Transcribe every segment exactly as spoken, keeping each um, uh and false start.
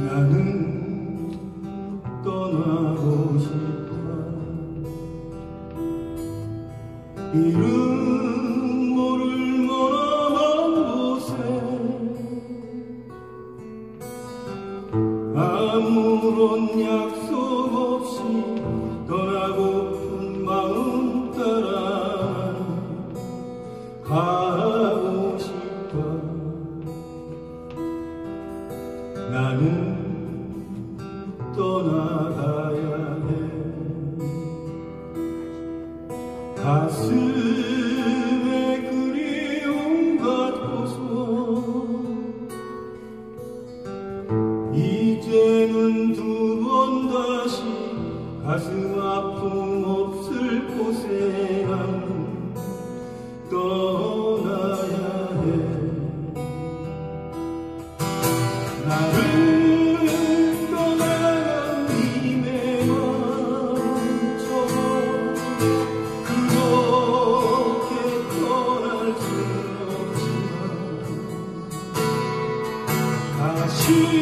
나는 떠나고 싶어. 이름 모를 머나먼 곳에 아무런 약속 없이 떠나고픈 마음 따라 가고 싶어. 나는 떠나가야 해. 가슴에 그리움 갖고서 이제는 두 번 다시 가슴 아픔 없을 곳에 난 떠나야 해. 나를 떠나간 님의 마음처럼 그렇게 떠날 수는 없지만 다시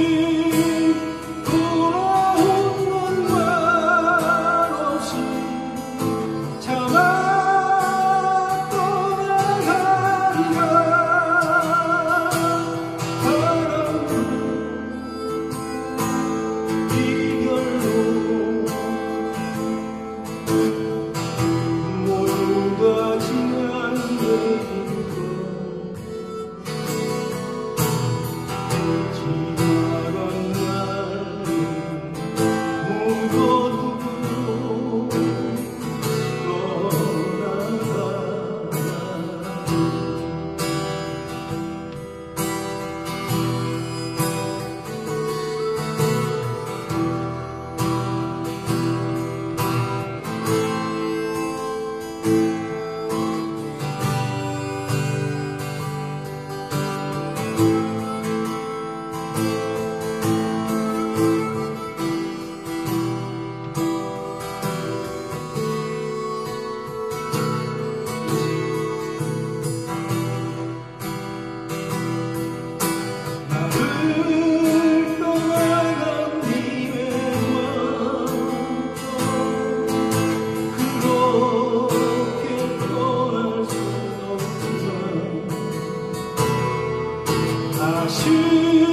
돌아오는 말 없이 참아 떠나가리라. 다시